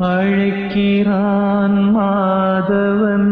அழைக்கிறான் Madhavan.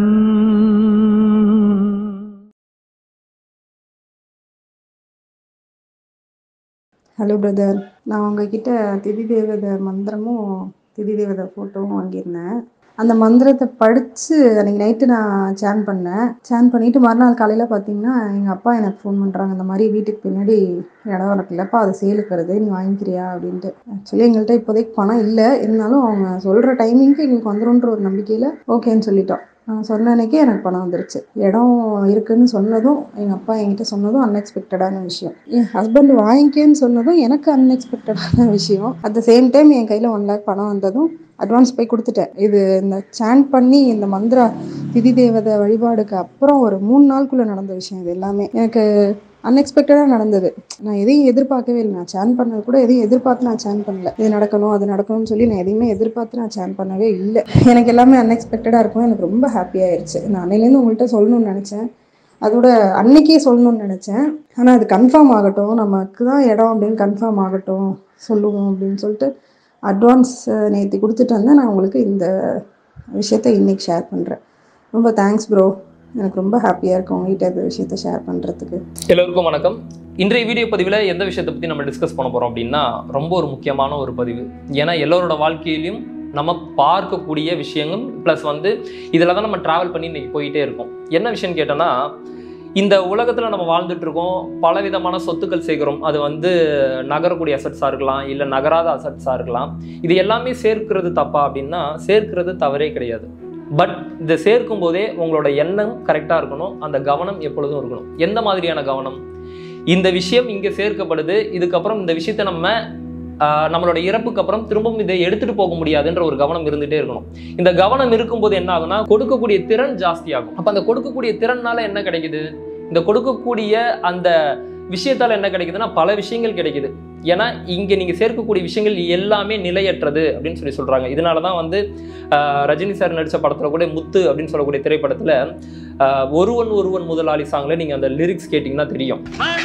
Hello brother, நான் உங்ககிட்ட திதி தேவதை மந்திரமும் திதி தேவதை ஃபோட்டோவும் வாங்கியிருந்தேன். அந்த மந்திரத்தை படித்து அன்றைக்கி நைட்டு நான் சேன் பண்ணேன். சேன் பண்ணிவிட்டு மறுநாள் காலையில் பார்த்தீங்கன்னா எங்கள் அப்பா எனக்கு ஃபோன் பண்ணுறாங்க, இந்த மாதிரி வீட்டுக்கு பின்னாடி இடம் இருக்குல்லப்பா, அது சேலுக்கு வருது, நீ வாங்கிக்கிறியா அப்படின்ட்டு. ஆக்சுவலி எங்கள்கிட்ட இப்போதைக்கு பணம் இல்லை, இருந்தாலும் அவங்க சொல்கிற டைமிங்க்கு எங்களுக்கு வந்துடும்ன்ற ஒரு நம்பிக்கையில் ஓகேன்னு சொல்லிட்டோம். நான் சொன்ன அன்றைக்கி எனக்கு பணம் வந்துருச்சு. இடம் இருக்குதுன்னு சொன்னதும் எங்கள் அப்பா என்கிட்ட சொன்னதும் அன்எக்ஸ்பெக்டடான விஷயம். என் ஹஸ்பண்ட் வாங்கிக்கேன்னு சொன்னதும் எனக்கு அன்எக்ஸ்பெக்டடான விஷயம். அட் த சேம் டைம் என் கையில் 1 lakh பணம் வந்ததும் அட்வான்ஸ் போய் கொடுத்துட்டேன். இது இந்த சாண்ட் பண்ணி இந்த மந்திரா திதி தேவதை வழிபாடுக்கு அப்புறம் ஒரு 3 நாளுக்குள்ளே நடந்த விஷயம். இது எல்லாமே எனக்கு அன்எக்ஸ்பெக்டடாக நடந்தது. நான் எதையும் எதிர்பார்க்கவே இல்லை. நான் சேன் பண்ணது கூட எதையும் எதிர்பார்த்து நான் சேன் பண்ணல. இது நடக்கணும் அது நடக்கணும்னு சொல்லி நான் எதையுமே எதிர்பார்த்து நான் சேன் பண்ணவே இல்லை. எனக்கு எல்லாமே அன்எக்ஸ்பெக்டடாக இருக்கும். எனக்கு ரொம்ப ஹாப்பியாகிடுச்சு. நான் அன்னையிலேருந்து உங்கள்கிட்ட சொல்லணும்னு நினச்சேன், அதோட அன்னைக்கே சொல்லணும்னு நினச்சேன். ஆனால் அது கன்ஃபார்ம் ஆகட்டும், நமக்கு தான் இடம் அப்படின்னு கன்ஃபார்ம் ஆகட்டும் சொல்லுவோம் அப்படின்னு சொல்லிட்டு அட்வான்ஸ் நேற்று கொடுத்துட்டு வந்தேன். நான் உங்களுக்கு இந்த விஷயத்த இன்றைக்கி ஷேர் பண்ணுறேன். ரொம்ப தேங்க்ஸ் ப்ரோ. எனக்கு ரொம்ப ஹாப்பியாக இருக்கும் உங்கள்கிட்ட இந்த விஷயத்த ஷேர் பண்ணுறதுக்கு. எல்லோருக்கும் வணக்கம். இன்றைய வீடியோ பதிவில் எந்த விஷயத்தை பற்றி நம்ம டிஸ்கஸ் பண்ண போகிறோம் அப்படின்னா, ரொம்ப ஒரு முக்கியமான ஒரு பதிவு. ஏன்னா எல்லோரோட வாழ்க்கையிலையும் நம்ம பார்க்கக்கூடிய விஷயங்கள் ப்ளஸ் இதில் தான் நம்ம ட்ராவல் பண்ணி இன்றைக்கி போயிட்டே இருக்கோம். என்ன விஷயம்னு கேட்டோன்னா, இந்த உலகத்தில் நம்ம வாழ்ந்துட்டு இருக்கோம், பலவிதமான சொத்துக்கள் சேர்க்கிறோம். அது நகரக்கூடிய அசட்ஸாக இருக்கலாம், இல்லை நகராத அசட்ஸாக இருக்கலாம். இது எல்லாமே சேர்க்கிறது தப்பா அப்படின்னா, சேர்க்கிறது தவறே கிடையாது. பட் இதை சேர்க்கும் போதே உங்களோட எண்ணம் கரெக்டாக இருக்கணும், அந்த கவனம் எப்பொழுதும் இருக்கணும். எந்த மாதிரியான கவனம்? இந்த விஷயம் இங்கே சேர்க்கப்படுது, இதுக்கப்புறம் இந்த விஷயத்தை நம்மளோட இறப்புக்கு அப்புறம் திரும்பவும் இதை எடுத்துட்டு போக முடியாதுன்ற ஒரு கவனம் இருந்துகிட்டே இருக்கணும். இந்த கவனம் இருக்கும்போது என்ன ஆகுனா, கொடுக்கக்கூடிய திறன் ஜாஸ்தி ஆகும். அப்போ அந்த கொடுக்கக்கூடிய திறனால என்ன கிடைக்குது? இந்த கொடுக்கக்கூடிய அந்த விஷயத்தால் என்ன கிடைக்குதுன்னா, பல விஷயங்கள் கிடைக்குது. ஏன்னா இங்கே நீங்கள் சேர்க்கக்கூடிய விஷயங்கள் எல்லாமே நிலையற்றது அப்படின்னு சொல்கிறாங்க. இதனால தான் ரஜினி சார் நடித்த படத்தில் கூட முத்து அப்படின்னு சொல்லக்கூடிய திரைப்படத்தில் ஒருவன் ஒருவன் முதலாளி சாங்கில் நீங்கள் அந்த லிரிக்ஸ் கேட்டிங்கன்னா தெரியும்.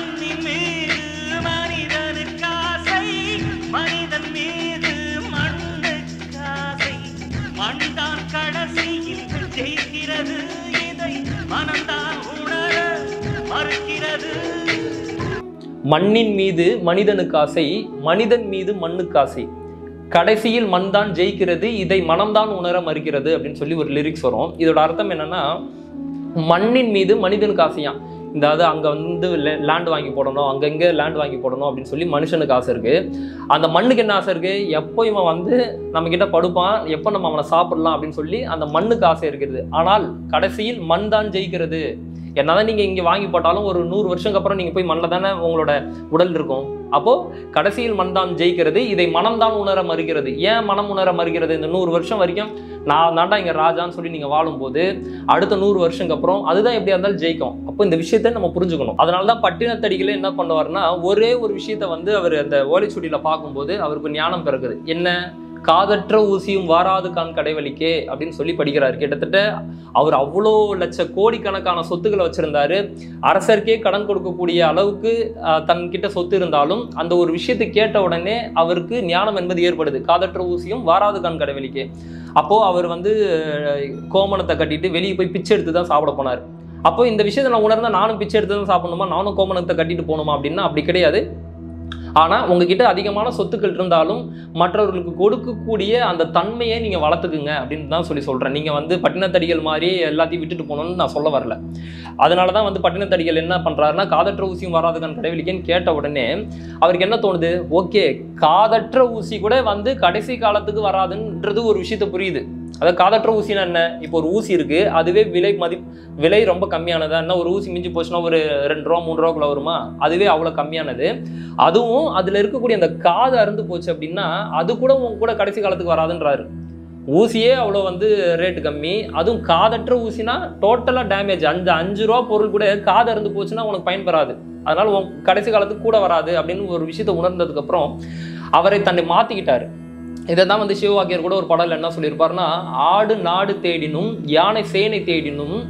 மண்ணின் மீது மனிதனுக்கு ஆசை, மனிதன் மீது மண்ணுக்கு ஆசை, கடைசியில் மண் தான் ஜெயிக்கிறது, இதை மனம்தான் உணர மறுக்கிறது அப்படின்னு சொல்லி ஒரு லிரிக்ஸ் வரும். இதோட அர்த்தம் என்னன்னா, மண்ணின் மீது மனிதனுக்கு ஆசையாம். அதாவது அங்கே லேண்ட் வாங்கி போடணும், அங்கங்கே லேண்ட் வாங்கி போடணும் அப்படின்னு சொல்லி மனுஷனுக்கு ஆசை இருக்குது. அந்த மண்ணுக்கு என்ன ஆசை இருக்குது? எப்போ இவன் நம்மக்கிட்ட படுப்பான், எப்போ நம்ம அவனை சாப்பிடலாம் அப்படின்னு சொல்லி அந்த மண்ணுக்கு ஆசை இருக்குது. ஆனால் கடைசியில் மண் தான் ஜெயிக்கிறது. என்னதான் நீங்கள் இங்கே வாங்கி போட்டாலும் ஒரு 100 வருஷத்துக்கு அப்புறம் நீங்கள் போய் மண்ணில் தானே உங்களோட உடல் இருக்கும். அப்போது கடைசியில் மண் தான் ஜெயிக்கிறது, இதை மனம்தான் உணர மறுக்கிறது. ஏன் மனம் உணர மறுக்கிறது? இந்த 100 வருஷம் வரைக்கும் நான் தாண்டா இங்கே ராஜான்னு சொல்லி நீங்கள் வாழும்போது அடுத்த 100 வருஷத்துக்கு அப்புறம் அதுதான் எப்படியா இருந்தாலும் ஜெயிக்கும். அப்போ இந்த விஷயத்தை நம்ம புரிஞ்சுக்கணும். அதனால தான் பட்டினத்தடிகளே என்ன பண்ணுவார்னா, ஒரே ஒரு விஷயத்தை அவர் அந்த ஓலைச்சுவடியில் பார்க்கும்போது அவருக்கு ஞானம் பிறகுது. என்ன? காதற்ற ஊசியும் வாராது கான் கடைவழிக்கே அப்படின்னு சொல்லி படிக்கிறாரு. கிட்டத்தட்ட அவர் அவ்வளோ லட்ச கோடிக்கணக்கான சொத்துக்களை வச்சிருந்தாரு. அரசருக்கே கடன் கொடுக்கக்கூடிய அளவுக்கு தன்கிட்ட சொத்து இருந்தாலும் அந்த ஒரு விஷயத்தை கேட்ட உடனே அவருக்கு ஞானம் என்பது ஏற்படுது. காதற்ற ஊசியும் வாராது கான் கடைவழிக்கே. அப்போ அவர் கோமணத்தை கட்டிட்டு வெளியே போய் பிச்சை எடுத்து தான் சாப்பிட போனார். அப்போ இந்த விஷயத்தை நான் உணர்ந்தா நானும் பிச்சை எடுத்து தான் சாப்பிடணுமா, நானும் கோமணத்தை கட்டிட்டு போகணுமா அப்படின்னா அப்படி கிடையாது. ஆனால் உங்ககிட்ட அதிகமான சொத்துக்கள் இருந்தாலும் மற்றவர்களுக்கு கொடுக்கக்கூடிய அந்த தன்மையை நீங்கள் வளர்த்துக்குங்க அப்படின்னு தான் சொல்கிறேன். நீங்கள் பட்டினத்தடிகள் மாதிரி எல்லாத்தையும் விட்டுட்டு போகணும்னு நான் சொல்ல வரல. அதனால தான் பட்டினத்தடிகள் என்ன பண்ணுறாருன்னா, காதற்ற ஊசியும் வராதுக்கான கடைவெளிக்கேன்னு கேட்ட உடனே அவருக்கு என்ன தோணுது? ஓகே, காதற்ற ஊசி கூட கடைசி காலத்துக்கு வராதுன்றது ஒரு விஷயத்த புரியுது. அதாவது காதற்ற ஊசினா என்ன? இப்போ ஒரு ஊசி இருக்குது, அதுவே விலை ரொம்ப கம்மியானதா? என்ன ஒரு ஊசி மிஞ்சி போச்சுன்னா ஒரு 2 ரூபா 3 ரூபாக்குள்ள வருமா? அதுவே அவ்வளோ கம்மியானது. அதுவும் அதில் இருக்கக்கூடிய அந்த காது அறுந்து போச்சு அப்படின்னா அது கூட உங்க கூட கடைசி காலத்துக்கு வராதுன்றாரு. ஊசியே அவ்வளோ ரேட்டு கம்மி, அதுவும் காதற்ற ஊசினா டோட்டலாக டேமேஜ். அந்த 5 ரூபா பொருள் கூட காது அறுந்து போச்சுன்னா உனக்கு பயன்பெறாது, அதனால உன் கடைசி காலத்துக்கு கூட வராது அப்படின்னு ஒரு விஷயத்தை உணர்ந்ததுக்கப்புறம் அவரை தன்னை மாற்றிக்கிட்டாரு. இதை தான் சிவவாக்கியர் கூட ஒரு பாடல் என்ன சொல்லியிருப்பாருன்னா, ஆடு நாடு தேடினும் யானை சேனை தேடினும்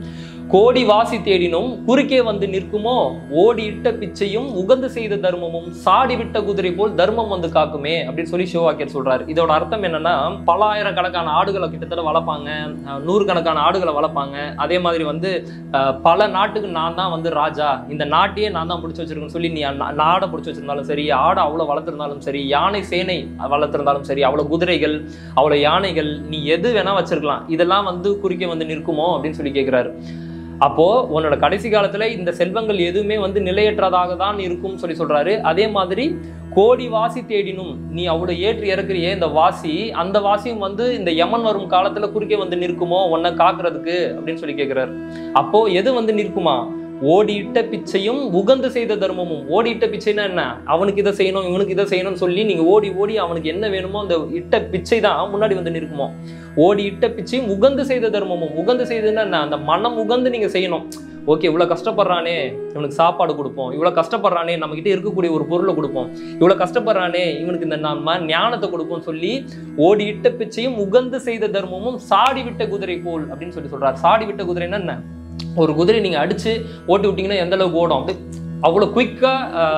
கோடி வாசி தேடினும் குறுக்கே வந்து நிற்குமோ, ஓடி இட்ட பிச்சையும் உகந்து செய்த தர்மமும் சாடி விட்ட குதிரை போல் தர்மம் வந்து காக்குமே அப்படின்னு சொல்லி சிவவாக்கியர் சொல்றாரு. இதோட அர்த்தம் என்னன்னா, பல ஆயிரக்கணக்கான ஆடுகளை கிட்டத்தட்ட வளர்ப்பாங்க, 100 கணக்கான ஆடுகளை வளர்ப்பாங்க. அதே மாதிரி வந்து பல நாட்டுக்கு நான் தான் வந்து ராஜா, இந்த நாட்டையே நான் தான் பிடிச்சி வச்சிருக்கேன்னு சொல்லி நீ நாடை பிடிச்சி வச்சிருந்தாலும் சரி, ஆடை அவ்வளவு வளர்த்திருந்தாலும் சரி, யானை சேனை வளர்த்திருந்தாலும் சரி, அவ்வளவு குதிரைகள் அவ்வளவு யானைகள், நீ எது வேணா வச்சிருக்கலாம், இதெல்லாம் வந்து குறுக்கே வந்து நிற்குமோ அப்படின்னு சொல்லி கேட்கிறாரு. அப்போ உன்னோட கடைசி காலத்துல இந்த செல்வங்கள் எதுவுமே வந்து நிலையற்றதாக தான் இருக்கும் சொல்லி சொல்றாரு. அதே மாதிரி கோடி வாசி தேடினும், நீ அவ்வளவு ஏற்றி இறக்குறியே இந்த வாசி, அந்த வாசியும் வந்து இந்த யமன் வரும் காலத்துல குறுக்கே வந்து நிற்குமோ உன்னை காக்குறதுக்கு அப்படின்னு சொல்லி கேட்கிறாரு. அப்போ எது வந்து நிற்குமா? ஓடிட்ட பிச்சையும் உகந்து செய்த தர்மமும். ஓடிட்ட பிச்சைன்னா என்ன? அவனுக்கு இதை செய்யணும், இவனுக்கு இதை செய்யணும்னு சொல்லி நீங்க ஓடி ஓடி அவனுக்கு என்ன வேணுமோ அந்த இட்ட பிச்சை தான் முன்னாடி வந்து நிற்குமோ. ஓடி இட்ட பிச்சையும் உகந்து செய்த தர்மமும். உகந்து செய்ததுன்னா என்ன? அந்த மனம் உகந்து நீங்க செய்யணும். ஓகே, இவ்வளவு கஷ்டப்படுறானே இவனுக்கு சாப்பாடு கொடுப்போம், இவ்வளவு கஷ்டப்படுறானே நம்ம கிட்ட இருக்கக்கூடிய ஒரு பொருளை கொடுப்போம், இவ்வளவு கஷ்டப்படுறானே இவனுக்கு இந்த நம்ம ஞானத்தை கொடுப்போம் சொல்லி ஓடி இட்ட பிச்சையும் உகந்து செய்த தர்மமும் சாடி விட்ட குதிரை போல் அப்படின்னு சொல்லி சொல்றாரு. சாடி விட்ட குதிரைன்னா என்ன? ஒரு குதிரை நீங்க அடிச்சு ஓட்டி விட்டீங்கன்னா எந்த அளவுக்கு ஓடும், அப்படி அவ்வளவு குயிக்கா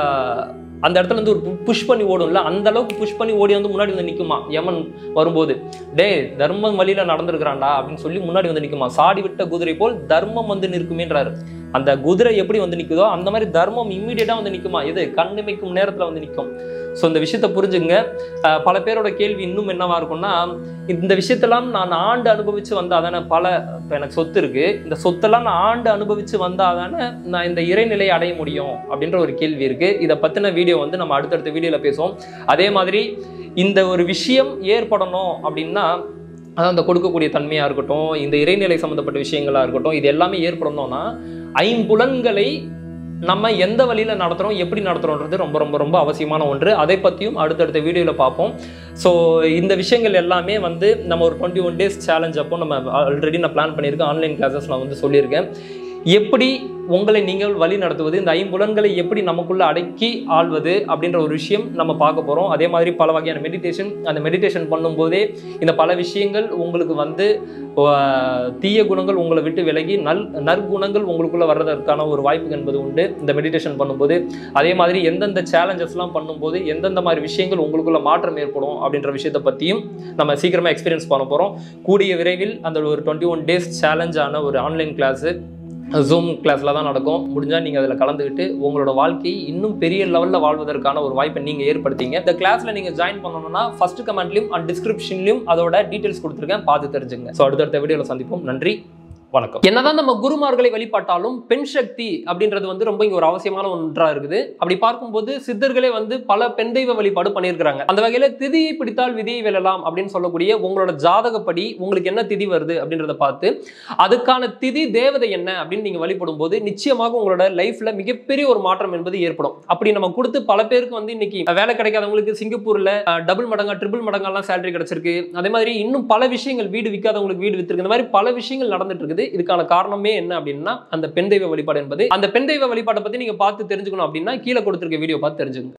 அந்த இடத்துல இருந்து ஒரு புஷ் பண்ணி ஓடும்ல, அந்த அளவுக்கு புஷ் பண்ணி ஓடி வந்து முன்னாடி வந்து நிக்குமா யமன் வரும்போது. டே தர்மம் வழியில நடந்திருக்கிறான்டா அப்படின்னு சொல்லி முன்னாடி வந்து நிக்குமா. சாடி விட்ட குதிரை போல் தர்மம் வந்து நிற்குமேன்றாரு. அந்த குதிரை எப்படி வந்து நிக்குதோ அந்த மாதிரி தர்மம் இம்மீடியட்டா வந்து நிக்குமா. எது? கண்ணிமைக்கும் நேரத்துல வந்து நிற்கும். ஸோ இந்த விஷயத்த புரிஞ்சுங்க. பல பேரோட கேள்வி இன்னும் என்னவா இருக்கும்னா, இந்த விஷயத்தெல்லாம் நான் ஆண்டு அனுபவிச்சு வந்தாதானே, இப்போ எனக்கு சொத்து இருக்கு, இந்த சொத்தெல்லாம் நான் ஆண்டு அனுபவிச்சு வந்தாதானே நான் இந்த இறைநிலையை அடைய முடியும் அப்படின்ற ஒரு கேள்வி இருக்கு. இதை பத்தின வீடியோ வந்து நம்ம அடுத்தடுத்த வீடியோல பேசுவோம். அதே மாதிரி இந்த ஒரு விஷயம் ஏற்படணும் அப்படின்னா, அதான் அந்த கொடுக்கக்கூடிய தன்மையா இருக்கட்டும், இந்த இறைநிலை சம்பந்தப்பட்ட விஷயங்களா இருக்கட்டும், இது எல்லாமே ஏற்படணும்னா ஐம்புலன்களை நம்ம எந்த வழியில நடத்துறோம், எப்படி நடத்துறோம்ன்றது ரொம்ப ரொம்ப ரொம்ப அவசியமான ஒன்று. அதை பற்றியும் அடுத்தடுத்த வீடியோவில் பார்ப்போம். ஸோ இந்த விஷயங்கள் எல்லாமே வந்து நம்ம ஒரு 21 days சேலஞ்ச் அப்போ நம்ம ஆல்ரெடி நான் பிளான் பண்ணியிருக்கேன். ஆன்லைன் கிளாஸஸ் நான் வந்து சொல்லியிருக்கேன். எப்படி உங்களை நீங்கள் வழி நடத்துவது, இந்த ஐம்புலன்களை எப்படி நமக்குள்ள அடக்கி ஆள்வது அப்படின்ற ஒரு விஷயம் நம்ம பார்க்க போகிறோம். அதே மாதிரி பல வகையான மெடிடேஷன், அந்த மெடிடேஷன் பண்ணும்போதே இந்த பல விஷயங்கள் உங்களுக்கு வந்து தீய குணங்கள் உங்களை விட்டு விலகி நற்குணங்கள் உங்களுக்குள்ள வர்றதற்கான ஒரு வாய்ப்பு என்பது உண்டு இந்த மெடிடேஷன் பண்ணும்போது. அதே மாதிரி எந்தெந்த சேலஞ்சஸ்லாம் பண்ணும்போது எந்தெந்த மாதிரி விஷயங்கள் உங்களுக்குள்ள மாற்றம் ஏற்படும் அப்படின்ற விஷயத்தை பற்றியும் நம்ம சீக்கிரமாக எக்ஸ்பீரியன்ஸ் பண்ண போகிறோம். கூடிய விரைவில் அந்த ஒரு 21 days சேலஞ்சான ஒரு ஆன்லைன் கிளாஸு ஜூம் கிளாஸில் தான் நடக்கும். முடிஞ்சால் நீங்கள் அதில் கலந்துக்கிட்டு உங்களோட வாழ்க்கையை இன்னும் பெரிய லெவலில் வாழ்வதற்கான ஒரு வாய்ப்பை நீங்கள் ஏற்படுத்திங்க. இந்த கிளாஸில் நீங்கள் ஜாயின் பண்ணணும்னா ஃபர்ஸ்ட் கமெண்ட்லையும் அண்ட் டிஸ்கிரிப்ஷன்லையும் அதோட டீட்டெயில்ஸ் கொடுத்துருக்கேன், பார்த்து தெரிஞ்சுங்க. ஸோ அடுத்தடுத்த வீடியோவில் சந்திப்போம். நன்றி, வணக்கம். என்னதான் நம்ம குருமார்களை வழிபாட்டாலும் பெண் சக்தி அப்படின்றது வந்து ரொம்ப இங்க ஒரு அவசியமான ஒன்றா இருக்குது. அப்படி பார்க்கும்போது சித்தர்களே வந்து பல பெண் தெய்வ வழிபாடு பண்ணியிருக்கிறாங்க. அந்த வகையில திதியை பிடித்தால் விதியை வெல்லலாம் அப்படின்னு சொல்லக்கூடிய உங்களோட ஜாதகப்படி உங்களுக்கு என்ன திதி வருது அப்படின்றத பார்த்து அதுக்கான திதி தேவதை என்ன அப்படின்னு நீங்க வழிபடும் போது நிச்சயமாக உங்களோட லைஃப்ல மிகப்பெரிய ஒரு மாற்றம் என்பது ஏற்படும். அப்படி நம்ம கொடுத்து பல பேருக்கு வந்து இன்னைக்கு வேலை கிடைக்காதவங்களுக்கு சிங்கப்பூர்ல டபுள் மடங்கா ட்ரிபிள் மடங்கெல்லாம் சேலரி கிடைச்சிருக்கு. அதே மாதிரி இன்னும் பல விஷயங்கள், வீடு விற்காதவங்களுக்கு வீடு வித்திருக்கு. இந்த மாதிரி பல விஷயங்கள் நடந்துட்டு இருக்குது. இதுக்கான காரணமே என்ன அப்படின்னா அந்த பெண் தெய்வ வழிபாடு என்பது. அந்த பெண் தெய்வ வழிபாட்டை பத்தி நீங்க பார்த்து தெரிஞ்சுக்கணும் அப்படின்னா கீழே கொடுத்திருக்க வீடியோ பார்த்து தெரிஞ்சுக்கணும்.